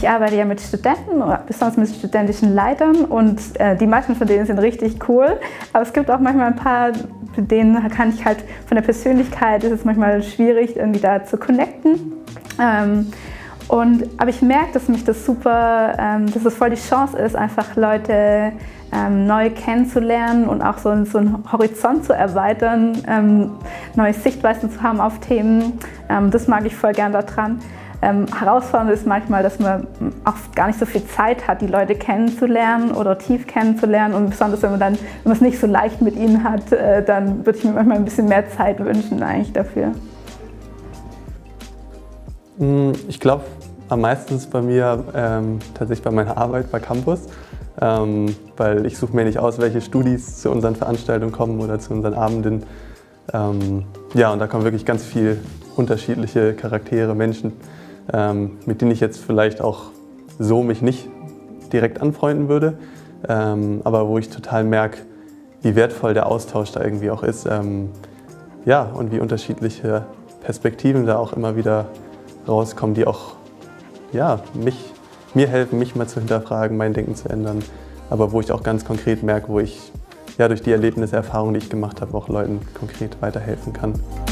arbeite ja mit Studenten, besonders mit studentischen Leitern und die meisten von denen sind richtig cool. Aber es gibt auch manchmal ein paar, mit denen kann ich halt von der Persönlichkeit, ist es manchmal schwierig, irgendwie da zu connecten. Aber ich merke, dass mich das super, dass es voll die Chance ist, einfach Leute neu kennenzulernen und auch so einen Horizont zu erweitern, neue Sichtweisen zu haben auf Themen. Das mag ich voll gern daran. Herausfordernd ist manchmal, dass man auch gar nicht so viel Zeit hat, die Leute kennenzulernen oder tief kennenzulernen. Und besonders, wenn man es nicht so leicht mit ihnen hat, dann würde ich mir manchmal ein bisschen mehr Zeit wünschen eigentlich dafür. Ich glaube, am meisten ist bei mir tatsächlich bei meiner Arbeit bei Campus, weil ich suche mir nicht aus, welche Studis zu unseren Veranstaltungen kommen oder zu unseren Abenden. Ja, und da kommen wirklich ganz viele unterschiedliche Charaktere, Menschen, mit denen ich jetzt vielleicht auch so mich nicht direkt anfreunden würde, aber wo ich total merke, wie wertvoll der Austausch da irgendwie auch ist, ja, und wie unterschiedliche Perspektiven da auch immer wieder rauskommen, die auch ja, mir helfen, mich mal zu hinterfragen, mein Denken zu ändern, aber wo ich auch ganz konkret merke, wo ich ja, durch die Erlebnisse, Erfahrungen, die ich gemacht habe, auch Leuten konkret weiterhelfen kann.